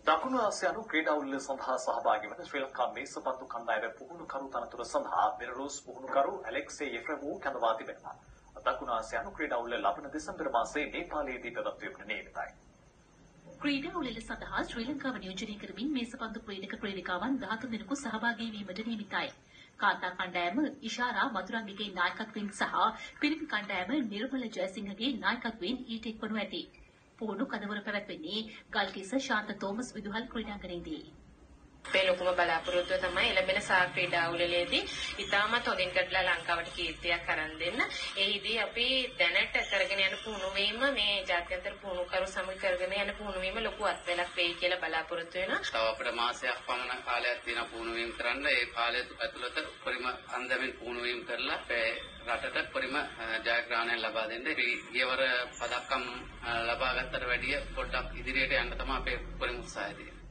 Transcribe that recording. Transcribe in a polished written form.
දකුණු ආසියානු ක්‍රීඩා උළෙල සඳහා සහභාගී වන ශ්‍රී ලංකා මේසපන්දු කණ්ඩායම පුහුණුකරු තනතුර සඳහා බෙලරුස් පුහුණුකරු ඇලෙක්සේ යෙෆ්‍රෙමෝව් කැඳවා තිබෙනවා. දකුණු ආසියානු ක්‍රීඩා උළෙල ලබන දෙසැම්බර් මාසයේ නේපාලයේදී පැවැත්වීමට නියමිතයි. ක්‍රීඩා උළෙල සඳහා ශ්‍රී ලංකාව නියෝජනය කරමින් මේසපන්දු ක්‍රීඩක ක්‍රීඩිකාවන් 13 දෙනෙකු සහභාගී වීමට නියමිතයි. කාන්තා කණ්ඩායම ඉෂාරා මතුරංගගේ නායකත්වයෙන් සහ පිරිමි කණ්ඩායම නිර්මල ජයසිංහගේ නායකත්වයෙන් ඊට එක්වනු ඇති. පුහුණු කඳවුර පැවැත්වෙන්නේ ගල්කිස්ස ශාන්ත තෝමස් විදුහල් ක්‍රීඩාංගණයේදී. අපේ ලොකුම බලාපොරොත්තුව තමයි එළඹෙන සා ක්‍රීඩා උළෙලේදී ඉතාමත් හොඳින් කඩලා ලංකාවට කීර්තියක් අරන් දෙන්න. එහිදී අපි දැනට කරගෙන යන පුහුණු වීම මේ ජාත්‍යන්තර පුහුණුකරු සමග කරගෙන යන පුහුණු වීම ලොකු අත්වැලක් වෙයි කියලා බලාපොරොත්තු වෙනවා. තව අපිට මාසයක් පමණ කාලයක් තියෙනවා පුහුණු වීම කරන්න. ඒ කාලය ඇතුළත උපරිම අන්දමින් පුහුණු වීම කරලා රටට උපරිම ජයග්‍රහණයක් ලබා දෙන්න. ගියවර පදක්කම් ලබා ගත්තට වැඩිය පොඩ්ඩක් ඉදිරියට යන්න තමයි අපේ උපරිම උත්සාහය තියෙන්නේ.